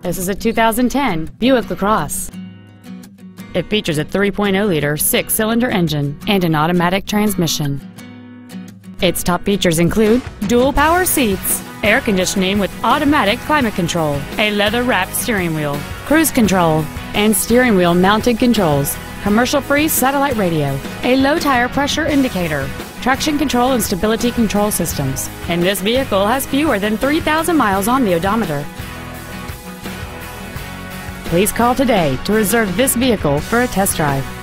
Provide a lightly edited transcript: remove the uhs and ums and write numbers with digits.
This is a 2010 Buick LaCrosse. It features a 3.0-liter six-cylinder engine and an automatic transmission. Its top features include dual power seats, air conditioning with automatic climate control, a leather-wrapped steering wheel, cruise control, and steering wheel mounted controls, commercial-free satellite radio, a low tire pressure indicator, traction control and stability control systems, and this vehicle has fewer than 3,000 miles on the odometer. Please call today to reserve this vehicle for a test drive.